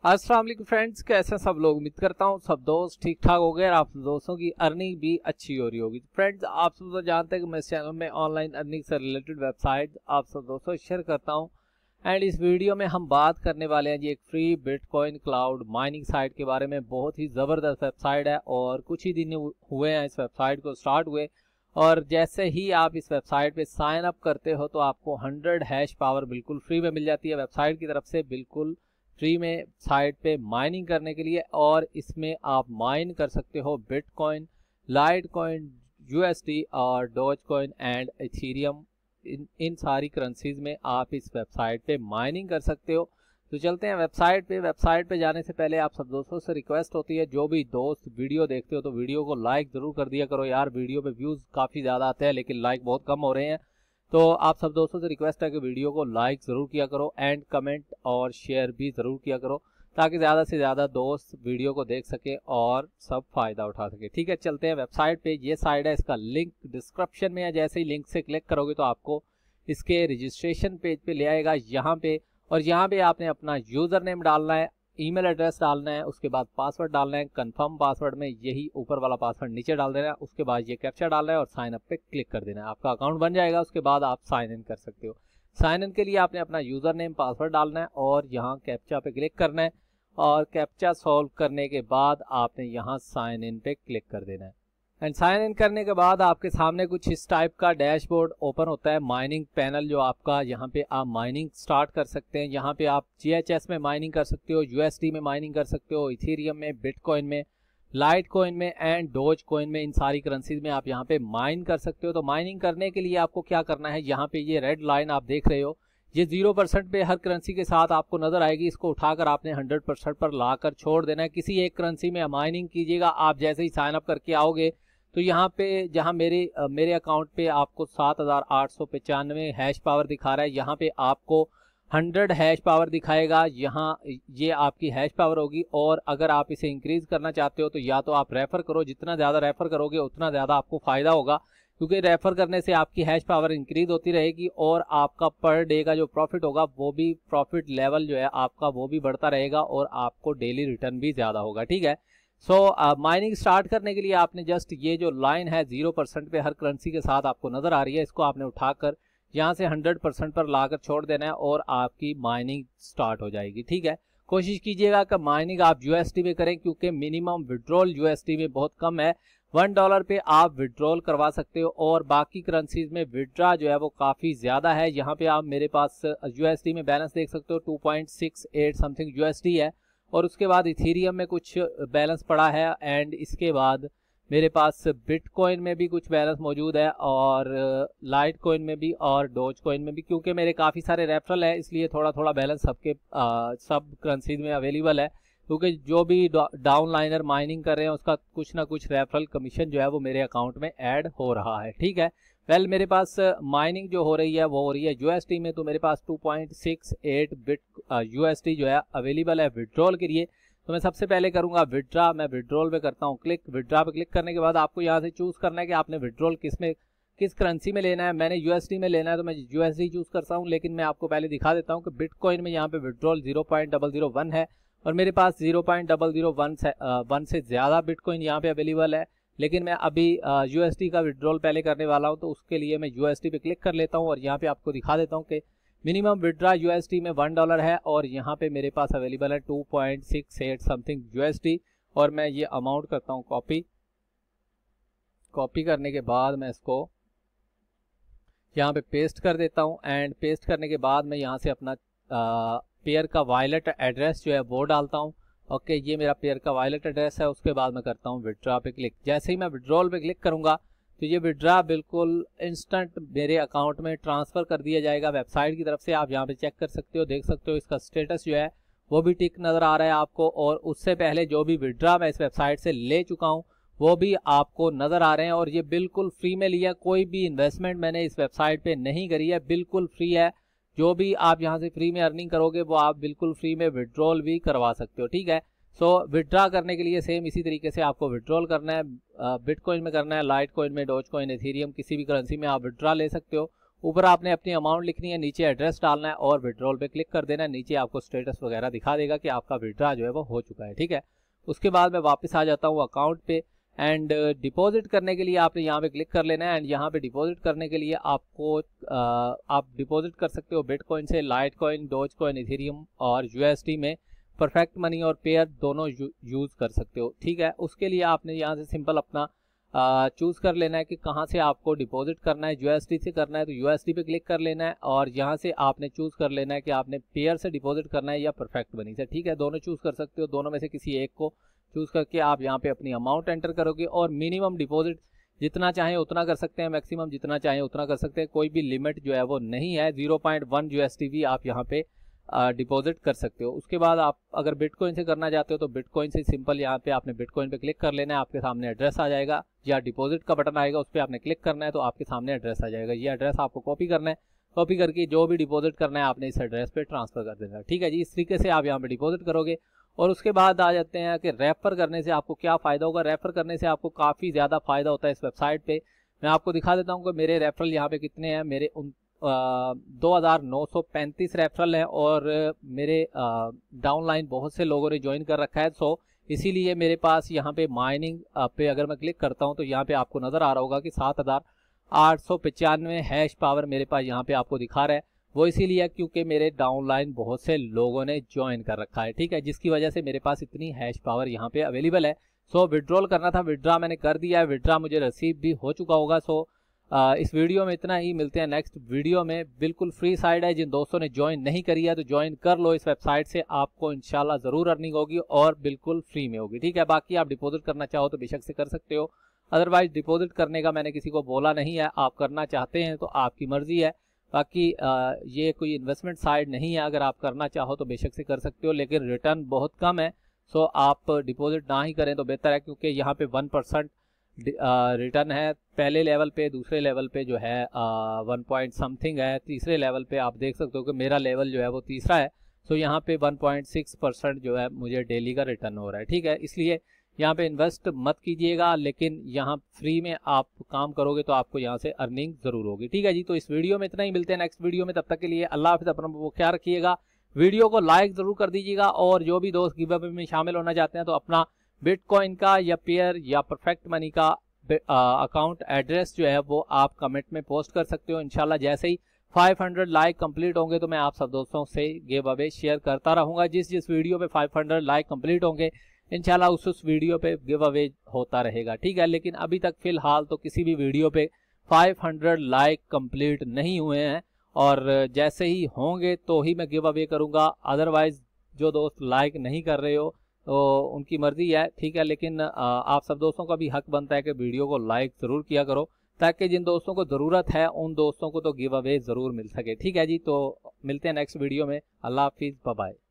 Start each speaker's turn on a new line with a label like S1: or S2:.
S1: अस्सलाम वालेकुम फ्रेंड्स, कैसे हैं सब लोग। उम्मीद करता हूँ सब दोस्त ठीक ठाक हो गए और आप दोस्तों की अर्निंग भी अच्छी हो रही होगी। फ्रेंड्स, आप सब तो जानते हैं कि मैं इस चैनल में ऑनलाइन अर्निंग से रिलेटेड वेबसाइट आप सब दोस्तों शेयर करता हूँ। एंड इस वीडियो में हम बात करने वाले हैं जी एक free Bitcoin cloud mining site के बारे में। बहुत ही ज़बरदस्त वेबसाइट है और कुछ ही दिन हुए हैं इस वेबसाइट को स्टार्ट हुए, और जैसे ही आप इस वेबसाइट पे साइन अप करते हो तो आपको 100 हैश पावर बिल्कुल फ्री में मिल जाती है वेबसाइट की तरफ से, बिल्कुल फ्री में साइट पे माइनिंग करने के लिए। और इसमें आप माइन कर सकते हो बिटकॉइन, लाइटकॉइन, यूएसडी और डॉजकॉइन एंड इथेरियम। इन सारी करेंसीज में आप इस वेबसाइट पे माइनिंग कर सकते हो। तो चलते हैं वेबसाइट पे। वेबसाइट पे जाने से पहले आप सब दोस्तों से रिक्वेस्ट होती है, जो भी दोस्त वीडियो देखते हो तो वीडियो को लाइक ज़रूर कर दिया करो यार। वीडियो पे व्यूज़ काफ़ी ज़्यादा आते हैं लेकिन लाइक बहुत कम हो रहे हैं। तो आप सब दोस्तों से रिक्वेस्ट है कि वीडियो को लाइक ज़रूर किया करो एंड कमेंट और शेयर भी ज़रूर किया करो, ताकि ज़्यादा से ज़्यादा दोस्त वीडियो को देख सके और सब फ़ायदा उठा सके। ठीक है, चलते हैं वेबसाइट पे। ये साइट है, इसका लिंक डिस्क्रिप्शन में है। जैसे ही लिंक से क्लिक करोगे तो आपको इसके रजिस्ट्रेशन पेज पे ले आएगा यहाँ पे, और यहाँ पे आपने अपना यूज़र नेम डालना है, ईमेल एड्रेस डालना है, उसके बाद पासवर्ड डालना है। कंफर्म पासवर्ड में यही ऊपर वाला पासवर्ड नीचे डाल देना है, उसके बाद ये कैप्चा डालना है और साइन अप पे क्लिक कर देना है। आपका अकाउंट बन जाएगा, उसके बाद आप साइन इन कर सकते हो। साइन इन के लिए आपने अपना यूज़र नेम पासवर्ड डालना है और यहाँ कैप्चा पे क्लिक करना है, और कैप्चा सॉल्व करने के बाद आपने यहाँ साइन इन पे क्लिक कर देना है। एंड साइन इन करने के बाद आपके सामने कुछ इस टाइप का डैशबोर्ड ओपन होता है, माइनिंग पैनल जो आपका। यहाँ पे आप माइनिंग स्टार्ट कर सकते हैं। यहाँ पे आप GHS में माइनिंग कर सकते हो, USD में माइनिंग कर सकते हो, इथेरियम में, बिटकॉइन में, लाइटकॉइन में एंड डॉजकॉइन में। इन सारी करेंसीज में आप यहाँ पे माइन कर सकते हो। तो माइनिंग करने के लिए आपको क्या करना है, यहाँ पे ये रेड लाइन आप देख रहे हो, ये 0% पे हर करेंसी के साथ आपको नजर आएगी। इसको उठाकर आपने 100% पर लाकर छोड़ देना है। किसी एक करेंसी में माइनिंग कीजिएगा। आप जैसे ही साइन अप करके आओगे तो यहाँ पे जहाँ मेरे अकाउंट पे आपको 7895 हैश पावर दिखा रहा है, यहाँ पे आपको 100 हैश पावर दिखाएगा। यहाँ ये आपकी हैश पावर होगी, और अगर आप इसे इंक्रीज करना चाहते हो तो या तो आप रेफर करो, जितना ज़्यादा रेफर करोगे उतना ज़्यादा आपको फ़ायदा होगा, क्योंकि रेफर करने से आपकी हैश पावर इंक्रीज होती रहेगी और आपका पर डे का जो प्रॉफिट होगा वो भी, प्रॉफिट लेवल जो है आपका वो भी बढ़ता रहेगा और आपको डेली रिटर्न भी ज़्यादा होगा। ठीक है, सो माइनिंग स्टार्ट करने के लिए आपने जस्ट ये जो लाइन है 0% पे हर करेंसी के साथ आपको नज़र आ रही है, इसको आपने उठाकर यहाँ से 100% पर लाकर छोड़ देना है और आपकी माइनिंग स्टार्ट हो जाएगी। ठीक है, कोशिश कीजिएगा कि माइनिंग आप USD में करें, क्योंकि मिनिमम विड्रॉल USD में बहुत कम है। $1 पे आप विड्रॉल करवा सकते हो, और बाकी करेंसीज में विड्रा जो है वो काफ़ी ज़्यादा है। यहाँ पे आप मेरे पास USD में बैलेंस देख सकते हो, 2.68 समथिंग USD है, और उसके बाद इथेरियम में कुछ बैलेंस पड़ा है, एंड इसके बाद मेरे पास बिटकॉइन में भी कुछ बैलेंस मौजूद है, और लाइटकॉइन में भी और डॉजकॉइन में भी। क्योंकि मेरे काफ़ी सारे रेफरल है इसलिए थोड़ा थोड़ा बैलेंस सबके सब करेंसीज में अवेलेबल है, क्योंकि जो भी डाउनलाइनर माइनिंग कर रहे हैं उसका कुछ ना कुछ रेफरल कमीशन जो है वो मेरे अकाउंट में ऐड हो रहा है। ठीक है, वेल मेरे पास माइनिंग जो हो रही है वो हो रही है USD में, तो मेरे पास 2.68 बिट USD जो है अवेलेबल है विड्रॉल के लिए। तो मैं सबसे पहले करूंगा विड्रा। मैं विड्रॉल पे करता हूं क्लिक। विड्रा पे क्लिक करने के बाद आपको यहाँ से चूज़ करना है कि आपने विड्रॉल किस करेंसी में लेना है। मैंने USD में लेना है तो मैं USD चूज़ करता हूँ, लेकिन मैं आपको पहले दिखा देता हूँ कि बिटकॉइन में यहाँ पे विड्रॉल 0.001 है, और मेरे पास 0.001 से ज़्यादा बिटकॉइन यहाँ पे अवेलेबल है, लेकिन मैं अभी USD का विड्रॉल पहले करने वाला हूँ। तो उसके लिए मैं USD पे क्लिक कर लेता हूँ, और यहाँ पे आपको दिखा देता हूँ कि मिनिमम विड्रा USD में $1 है, और यहाँ पे मेरे पास अवेलेबल है 2.68 समथिंग USD। और मैं ये अमाउंट करता हूँ कॉपी करने के बाद मैं इसको यहाँ पे पेस्ट कर देता हूँ, एंड पेस्ट करने के बाद मैं यहाँ से अपना पेयर का वॉलेट एड्रेस जो है वो डालता हूँ। ओके, ये मेरा पेयर का वॉलेट एड्रेस है। उसके बाद मैं करता हूँ विड्रा पे क्लिक। जैसे ही मैं विड्रॉल पे क्लिक करूँगा तो ये विड्रा बिल्कुल इंस्टेंट मेरे अकाउंट में ट्रांसफ़र कर दिया जाएगा वेबसाइट की तरफ से। आप यहाँ पे चेक कर सकते हो, देख सकते हो इसका स्टेटस जो है वो भी टिक नज़र आ रहा है आपको, और उससे पहले जो भी विड्रा मैं इस वेबसाइट से ले चुका हूँ वो भी आपको नज़र आ रहे हैं। और ये बिल्कुल फ्री में लिया, कोई भी इन्वेस्टमेंट मैंने इस वेबसाइट पर नहीं करी है, बिल्कुल फ्री है। जो भी आप यहाँ से फ्री में अर्निंग करोगे वो आप बिल्कुल फ्री में विड्रॉल भी करवा सकते हो। ठीक है, सो विड्रा करने के लिए सेम इसी तरीके से आपको विड्रॉल करना है। बिटकॉइन में करना है, लाइटकॉइन में, डॉजकॉइन, इथेरियम, किसी भी करेंसी में आप विड्रा ले सकते हो। ऊपर आपने अपनी अमाउंट लिखनी है, नीचे एड्रेस डालना है और विड्रॉल पे क्लिक कर देना है। नीचे आपको स्टेटस वगैरह दिखा देगा कि आपका विड्रा जो है वो हो चुका है। ठीक है, उसके बाद मैं वापस आ जाता हूँ अकाउंट पे एंड डिपॉजिट करने के लिए आपने यहाँ पे क्लिक कर लेना है। एंड यहाँ पे डिपॉजिट करने के लिए आपको आप डिपॉजिट कर सकते हो बिटकॉइन से, Litecoin, Dogecoin, Ethereum और यूएसडी में परफेक्ट मनी और पेयर दोनों यूज़ कर सकते हो। ठीक है, उसके लिए आपने यहाँ से सिंपल अपना चूज़ कर लेना है कि कहाँ से आपको डिपॉजिट करना है। यूएसडी से करना है तो यूएसडी पे क्लिक कर लेना है और यहाँ से आपने चूज़ कर लेना है कि आपने पेयर से डिपॉजिट करना है या परफेक्ट मनी से। ठीक है, दोनों चूज़ कर सकते हो, दोनों में से किसी एक को चूज़ करके आप यहाँ पे अपनी अमाउंट एंटर करोगे और मिनिमम डिपॉजिट जितना चाहें उतना कर सकते हैं, मैक्सिमम जितना चाहें उतना कर सकते हैं, कोई भी लिमिट जो है वो नहीं है। 0.1 यूएसडी भी आप यहाँ पे डिपॉजिट कर सकते हो। उसके बाद आप अगर बिटकॉइन से करना चाहते हो तो बिटकॉइन से सिंपल यहाँ पे आपने बिटकॉइन पे क्लिक कर लेना है, आपके सामने एड्रेस आ जाएगा या डिपॉजिट का बटन आएगा, उस पर आपने क्लिक करना है तो आपके सामने एड्रेस आ जाएगा। ये एड्रेस आपको कॉपी करना है, कॉपी करके जो भी डिपॉजिट करना है आपने इस एड्रेस पे ट्रांसफर कर देना है। ठीक है जी, इस तरीके से आप यहाँ पे डिपॉजिट करोगे। और उसके बाद आ जाते हैं कि रेफर करने से आपको क्या फ़ायदा होगा। रेफर करने से आपको काफ़ी ज़्यादा फ़ायदा होता है इस वेबसाइट पे। मैं आपको दिखा देता हूँ कि मेरे रेफरल यहाँ पे कितने हैं। मेरे 2935 रेफरल हैं और मेरे डाउनलाइन बहुत से लोगों ने ज्वाइन कर रखा है। सो इसीलिए मेरे पास यहाँ पे माइनिंग पे अगर मैं क्लिक करता हूँ तो यहाँ पे आपको नज़र आ रहा होगा कि 7895 हैश पावर मेरे पास यहाँ पे आपको दिखा रहा है। वो इसीलिए क्योंकि मेरे डाउनलाइन बहुत से लोगों ने ज्वाइन कर रखा है। ठीक है, जिसकी वजह से मेरे पास इतनी हैश पावर यहाँ पे अवेलेबल है। सो विड्रॉल करना था, विड्रा मैंने कर दिया है, विड्रा मुझे रिसीव भी हो चुका होगा। सो इस वीडियो में इतना ही, मिलते हैं नेक्स्ट वीडियो में। बिल्कुल फ्री साइड है, जिन दोस्तों ने ज्वाइन नहीं करी है तो ज्वाइन कर लो इस वेबसाइट से, आपको इंशाल्लाह ज़रूर अर्निंग होगी और बिल्कुल फ्री में होगी। ठीक है, बाकी आप डिपॉजिट करना चाहो तो बेशक से कर सकते हो, अदरवाइज डिपॉजिट करने का मैंने किसी को बोला नहीं है। आप करना चाहते हैं तो आपकी मर्जी है, बाकी ये कोई इन्वेस्टमेंट साइट नहीं है। अगर आप करना चाहो तो बेशक से कर सकते हो, लेकिन रिटर्न बहुत कम है। सो आप डिपॉजिट ना ही करें तो बेहतर है, क्योंकि यहाँ पे 1% रिटर्न है पहले लेवल पे, दूसरे लेवल पे जो है 1 पॉइंट समथिंग है, तीसरे लेवल पे आप देख सकते हो कि मेरा लेवल जो है वो तीसरा है। सो यहाँ पे 1.6% जो है मुझे डेली का रिटर्न हो रहा है। ठीक है, इसलिए यहाँ पे इन्वेस्ट मत कीजिएगा, लेकिन यहाँ फ्री में आप काम करोगे तो आपको यहाँ से अर्निंग ज़रूर होगी। ठीक है जी, तो इस वीडियो में इतना ही, मिलते हैं नेक्स्ट वीडियो में। तब तक के लिए अल्लाह हाफ़िज़, अपना वो ख्याल रखिएगा। वीडियो को लाइक ज़रूर कर दीजिएगा और जो भी दोस्त गिव अवे में शामिल होना चाहते हैं तो अपना बिटकॉइन का या पेयर या परफेक्ट मनी का अकाउंट एड्रेस जो है वो आप कमेंट में पोस्ट कर सकते हो। इंशाल्लाह जैसे ही 500 लाइक कंप्लीट होंगे तो मैं आप सब दोस्तों से गिव अवे शेयर करता रहूँगा। जिस वीडियो पे 500 लाइक कंप्लीट होंगे इंशाल्लाह उस वीडियो पे गिव अवे होता रहेगा। ठीक है, लेकिन अभी तक फ़िलहाल तो किसी भी वीडियो पे 500 लाइक कंप्लीट नहीं हुए हैं, और जैसे ही होंगे तो ही मैं गिव अवे करूँगा। अदरवाइज़ जो दोस्त लाइक नहीं कर रहे हो तो उनकी मर्ज़ी है। ठीक है, लेकिन आप सब दोस्तों का भी हक बनता है कि वीडियो को लाइक ज़रूर किया करो, ताकि जिन दोस्तों को ज़रूरत है उन दोस्तों को तो गिव अवे ज़रूर मिल सके। ठीक है जी, तो मिलते हैं नेक्स्ट वीडियो में। अल्लाह हाफिज़, बाय बाय।